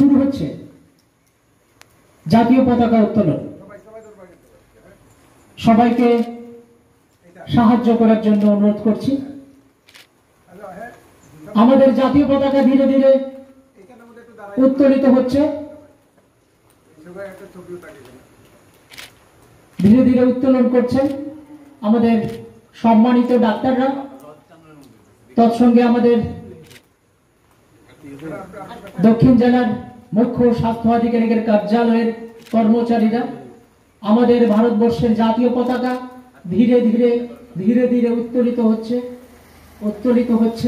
শুরু হচ্ছে জাতীয় পতাকা উত্তোলন। সবাইকে সাহায্য করার জন্য অনুরোধ করছি। আমাদের জাতীয় পতাকা ধীরে ধীরে উত্তোলিত হচ্ছে, ধীরে ধীরে উত্তোলন করছেন আমাদের সম্মানিত ডাক্তাররা, তৎসঙ্গে আমাদের দক্ষিণ জেলার মুখ্য স্বাস্থ্য আধিকারিকের কার্যালয়ের কর্মচারীরা। আমাদের ভারতবর্ষের জাতীয় পতাকা ধীরে ধীরে ধীরে ধীরে উত্তোলিত হচ্ছে, উত্তোলিত হচ্ছে।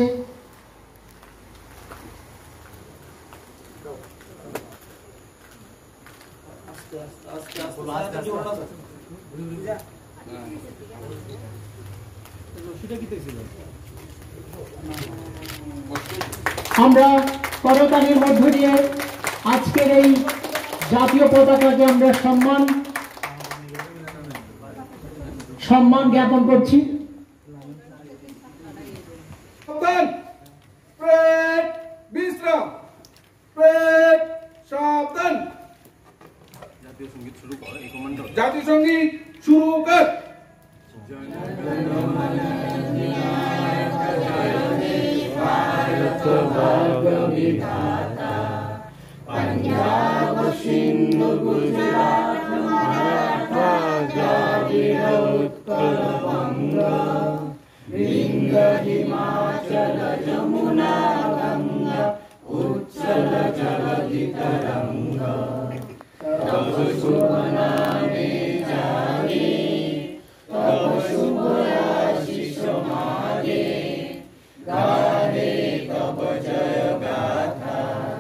আমরা করতালির মধ্য দিয়ে আজকের এই জাতীয় পতাকাকে আমরা সম্মান জ্ঞাপন করছি। জাতীয় সঙ্গীত শুরু কর। पंजाब सिंध गुजरात मराठा द्राविड़ उत्कल बंग विंध्य हिमाचल जमुना गंगा उच्चल जलधि तरंग तब शुभ नामे जागे तब शुभ आशीष मागे गाहे तब जय गाथा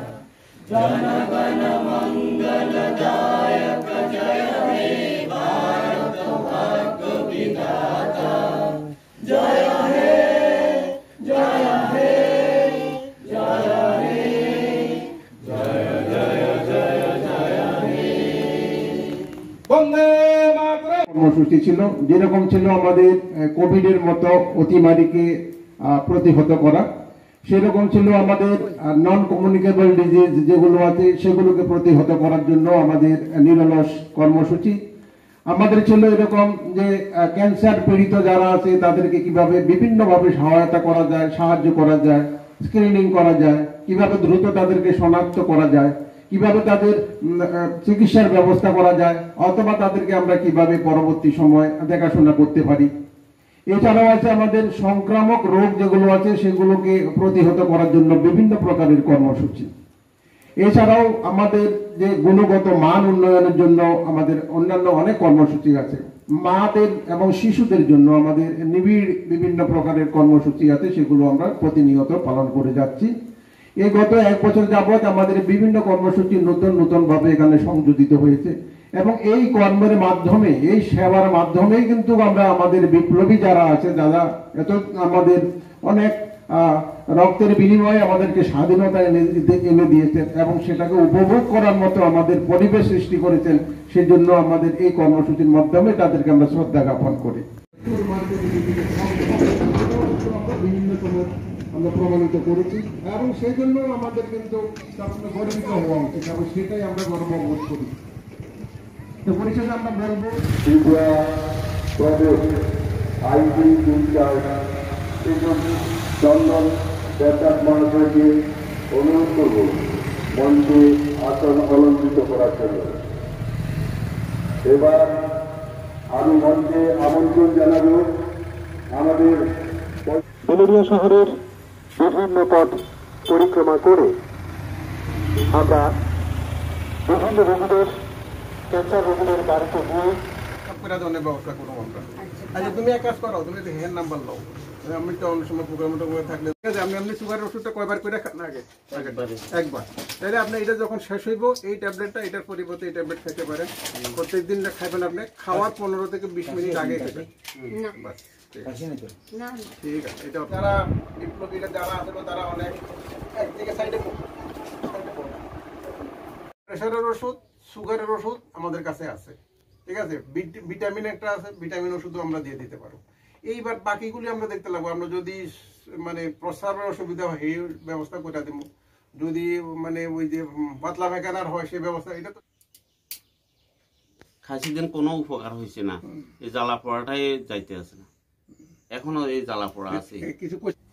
जन गण मंगलदायक जय हे भारत भाग्य विधाता जय हे जय हे जय हे जय जय जय जय हे বন্দে মাতরম। কর্মসূচি ছিল যেরকম ছিল আমাদের কোভিডের মতো অতিমারীকে প্রতিহত করা, সেরকম ছিল আমাদের নন কমিউনিকেবল ডিজিজ যেগুলো আছে সেগুলোকে প্রতিহত করার জন্য আমাদের নিরলস কর্মসূচি। আমাদের ছিল এরকম যে ক্যান্সার পীড়িত যারা আছে তাদেরকে কিভাবে বিভিন্নভাবে সহায়তা করা যায়, সাহায্য করা যায়, স্ক্রিনিং করা যায়, কিভাবে দ্রুত তাদেরকে শনাক্ত করা যায়, কিভাবে তাদের চিকিৎসার ব্যবস্থা করা যায়, অথবা তাদেরকে আমরা কিভাবে পরবর্তী সময় দেখাশোনা করতে পারি। এছাড়াও আছে আমাদের সংক্রামক রোগ যেগুলো আছে সেগুলোকে প্রতিহত করার জন্য বিভিন্ন প্রকারের কর্মসূচি। এছাড়াও আমাদের যে গুণগত মান উন্নয়নের জন্য আমাদের অন্যান্য অনেক কর্মসূচি আছে। মাদের এবং শিশুদের জন্য আমাদের নিবিড় বিভিন্ন প্রকারের কর্মসূচি আছে, সেগুলো আমরা প্রতিনিয়ত পালন করে যাচ্ছি। এই গত 1 বছর যাবৎ আমাদের বিভিন্ন কর্মসূচি নতুন নতুন ভাবে এখানে সংযোজিত হয়েছে এবং এই কর্মের মাধ্যমে, এই সেবার মাধ্যমেই কিন্তু আমরা আমাদের বিপ্লবী যারা আছে, যারা এত আমাদের অনেক রক্তের বিনিময়ে আমাদেরকে স্বাধীনতা এনে দিয়েছেন এবং সেটাকে উপভোগ করার মতো আমাদের পরিবেশ সৃষ্টি করেছেন, সেজন্য আমাদের এই কর্মসূচির মাধ্যমে তাদেরকে আমরা শ্রদ্ধা জ্ঞাপন করি। বিভিন্ন সময় আমরা প্রমাণিত করেছি এবং সেই জন্য আমাদের কিন্তু গর্বিত হওয়া উচিত এবং সেটাই আমরা গর্ববোধ করি। তো পরিশেষে আমরা বলবো ত্রিপুরা প্রদেশ আইটি ইনচার্জ চন্দন দেবনাথ মহাশয়কে অনুরোধ করব মঞ্চে আসন অলঙ্কৃত করার জন্য। এবার আমি মঞ্চে আমন্ত্রণ জানাব আমাদের বেলেরিয়া শহরের বিভিন্ন পথ পরিক্রমা করে আমরা বিভিন্ন রোগীদের, ক্যান্সার রোগীদের বাড়িতে গিয়ে ব্যবস্থা করবো আমরা। আচ্ছা, তুমি এক কাজ করো, তুমি হেয়ার নাম্বার নাও, আমি তো অন্য সময় প্রোগ্রাম থাকলে ঠিক আছে। আপনি সুগারের ওষুধটা কয়বার করে খান? আগে একবার। তাহলে আপনি এটা যখন শেষ হইব এই ট্যাবলেটটা এটার পরিবর্তে এই ট্যাবলেট খেতে পারেন। প্রত্যেকদিন খাইবেন, আপনি খাওয়ার 15 থেকে 20 মিনিট আগে খাবেন। ঠিক আছে, এটা যারা বিপ্লবীরা যারা আছে তারা অনেক একদিকে সাইডে প্রেশারের ওষুধ, সুগারের ওষুধ আমাদের কাছে আছে, ঠিক আছে। ভিটামিন একটা আছে, ভিটামিন ওষুধও আমরা দিয়ে দিতে পারবো। এইবার বাকিগুলি আমরা দেখতে লাগবো। আমরা যদি মানে প্রস্রাবের অসুবিধা হয় এই ব্যবস্থা করে দিব, যদি মানে ওই যে পাতলা পায়খানার হয় সেই ব্যবস্থা, এটা তো খাসি দিন কোনো উপকার হয়েছে না, এই জ্বালা পোড়াটাই যাইতে আছে না, এখনো এই জ্বালা পোড়া আছে। কিছু